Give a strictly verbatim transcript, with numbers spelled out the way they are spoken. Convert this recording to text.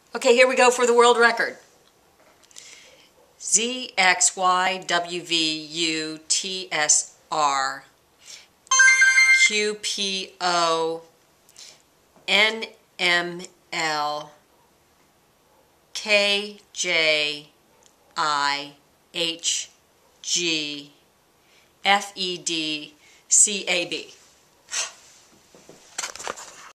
Okay, here we go for the world record. Z X Y W V U T S R Q P O N M L K J I H G F E D C A B.